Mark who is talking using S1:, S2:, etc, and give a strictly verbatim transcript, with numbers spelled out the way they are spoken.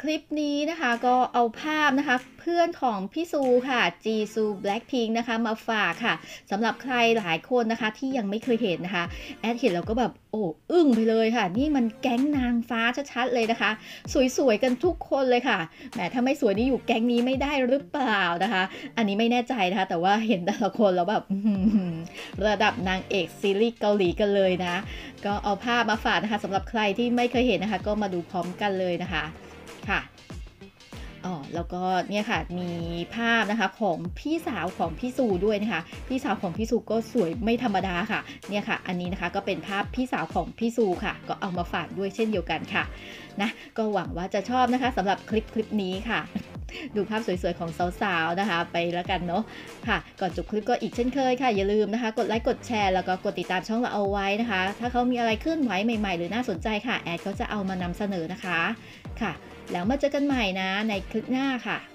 S1: คลิปนี้นะคะก็เอาภาพนะคะเพื่อนของพี่ซูค่ะจีซู Blackpink นะคะมาฝากค่ะสำหรับใครหลายคนนะคะที่ยังไม่เคยเห็นนะคะแอดเห็นแล้วก็แบบโอ้อึ้งไปเลยค่ะนี่มันแก๊งนางฟ้าชัดๆเลยนะคะสวยๆกันทุกคนเลยค่ะแหมถ้าไม่สวยนี่อยู่แก๊งนี้ไม่ได้หรือเปล่านะคะอันนี้ไม่แน่ใจนะคะแต่ว่าเห็นแต่ละคนแล้วแบบระดับนางเอกซีรีส์เกาหลีกันเลยนะก็เอาภาพมาฝากนะคะสำหรับใครที่ไม่เคยเห็นนะคะก็มาดูพร้อมกันเลยนะคะค่ะอ๋อแล้วก็เนี่ยค่ะมีภาพนะคะของพี่สาวของพี่ซูด้วยนะคะพี่สาวของพี่ซูก็สวยไม่ธรรมดาค่ะเนี่ยค่ะอันนี้นะคะก็เป็นภาพพี่สาวของพี่ซูค่ะก็เอามาฝากด้วยเช่นเดียวกันค่ะนะก็หวังว่าจะชอบนะคะสำหรับคลิปคลิปนี้ค่ะดูภาพสวยๆของสาวๆนะคะไปแล้วกันเนาะค่ะก่อนจบคลิปก็อีกเช่นเคยค่ะอย่าลืมนะคะกดไลค์กดแชร์แล้วก็กดติดตามช่องเราเอาไว้นะคะถ้าเขามีอะไรเคลื่อนไหวใหม่ๆหรือน่าสนใจค่ะแอดก็จะเอามานำเสนอนะคะค่ะแล้วมาเจอกันใหม่นะในคลิปหน้าค่ะ